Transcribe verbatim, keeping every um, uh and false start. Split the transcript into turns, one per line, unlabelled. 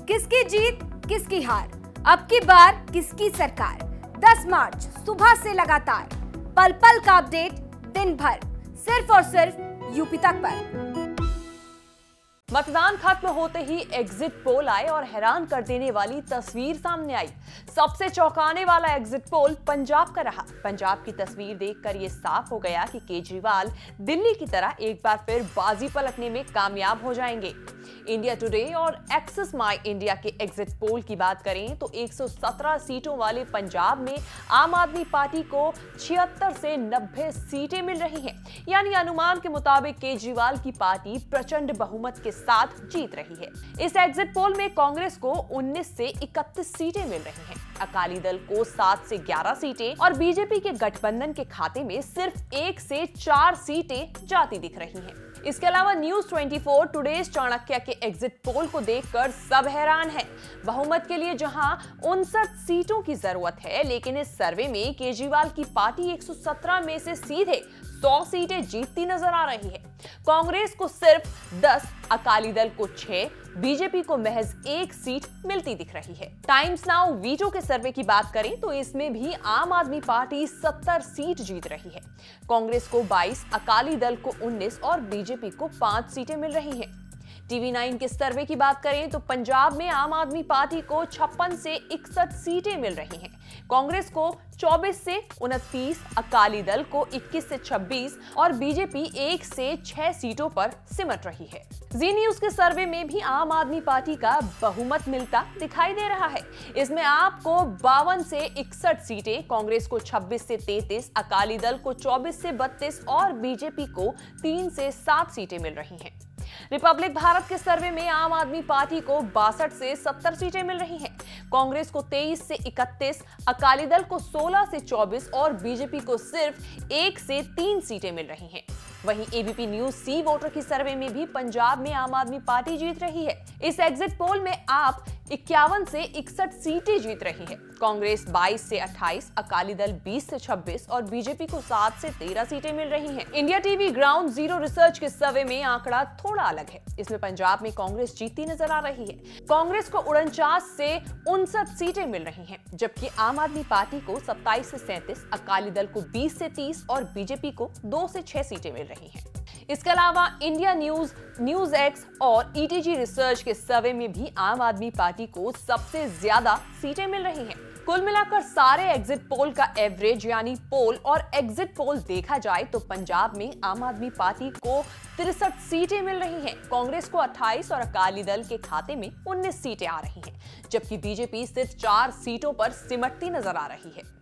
किसकी जीत किसकी हार, अब की बार किसकी सरकार। दस मार्च सुबह से लगातार पल पल का अपडेट, दिन भर सिर्फ और सिर्फ यूपी तक पर।
मतदान खत्म होते ही एग्जिट पोल आए और हैरान कर देने वाली तस्वीर सामने आई। सबसे चौंकाने वाला एग्जिट पोल पंजाब का रहा। पंजाब की तस्वीर देखकर यह साफ हो गया कि केजरीवाल दिल्ली की तरह एक बार फिर बाजी पलटने में कामयाब हो जाएंगे। इंडिया टुडे और एक्सिस माई इंडिया के एग्जिट पोल की बात करें तो एक सौ सत्रह सीटों वाले पंजाब में आम आदमी पार्टी को छिहत्तर से नब्बे सीटें मिल रही हैं। यानी अनुमान के मुताबिक केजरीवाल की पार्टी प्रचंड बहुमत के साथ जीत रही है। इस एग्जिट पोल में कांग्रेस को उन्नीस से इकतीस सीटें मिल रही हैं, अकाली दल को सात से ग्यारह सीटें और बीजेपी के गठबंधन के खाते में सिर्फ एक से चार सीटें जाती दिख रही हैं। इसके अलावा न्यूज चौबीस टुडेज चाणक्य के एग्जिट पोल को देखकर सब हैरान हैं। बहुमत के लिए जहां उनसठ सीटों की जरूरत है, लेकिन इस सर्वे में केजरीवाल की पार्टी एक सौ सत्रह में से सीधे सौ सीटें जीतती नजर आ रही है। कांग्रेस को सिर्फ दस, अकाली दल को छह, बीजेपी को महज एक सीट मिलती दिख रही है। टाइम्स नाउ वीटो के सर्वे की बात करें तो इसमें भी आम आदमी पार्टी सत्तर सीट जीत रही है। कांग्रेस को बाईस, अकाली दल को उन्नीस और बीजेपी को पांच सीटें मिल रही हैं। टीवी नाइन के सर्वे की बात करें तो पंजाब में आम आदमी पार्टी को छप्पन से इकसठ सीटें मिल रही हैं। कांग्रेस को चौबीस से उनतीस, अकाली दल को इक्कीस से छब्बीस और बीजेपी एक से छह सीटों पर सिमट रही है। जी न्यूज के सर्वे में भी आम आदमी पार्टी का बहुमत मिलता दिखाई दे रहा है। इसमें आपको बावन से इकसठ सीटें, कांग्रेस को छब्बीस से तैंतीस, अकाली दल को चौबीस से बत्तीस और बीजेपी को तीन से सात सीटें मिल रही हैं। रिपब्लिक भारत के सर्वे में आम आदमी पार्टी को बासठ से सत्तर सीटें मिल रही हैं, कांग्रेस को तेईस से इकतीस, अकाली दल को सोलह से चौबीस और बीजेपी को सिर्फ एक से तीन सीटें मिल रही हैं। वहीं एबीपी न्यूज सी वोटर की सर्वे में भी पंजाब में आम आदमी पार्टी जीत रही है। इस एग्जिट पोल में आप इक्यावन से इकसठ सीटें जीत रही है, कांग्रेस बाईस से अट्ठाईस, अकाली दल बीस से छब्बीस और बीजेपी को सात से तेरह सीटें मिल रही हैं। India TV ground zero research के सर्वे में आंकड़ा थोड़ा अलग है। इसमें पंजाब में कांग्रेस जीतती नजर आ रही है। कांग्रेस को उनचास से उनसठ सीटें मिल रही हैं, जबकि आम आदमी पार्टी को सत्ताईस से सैंतीस, अकाली दल को बीस से तीस और बीजेपी को दो से छह सीटें मिल रही हैं। इसके अलावा इंडिया न्यूज, न्यूज एक्स और ईटीजी रिसर्च के सर्वे में भी आम आदमी पार्टी को सबसे ज्यादा सीटें मिल रही हैं। कुल मिलाकर सारे एग्जिट पोल का एवरेज यानी पोल और एग्जिट पोल देखा जाए तो पंजाब में आम आदमी पार्टी को तिरसठ सीटें मिल रही हैं, कांग्रेस को अट्ठाईस और अकाली दल के खाते में उन्नीस सीटें आ रही हैं, जबकि बीजेपी सिर्फ चार सीटों पर सिमटती नजर आ रही है।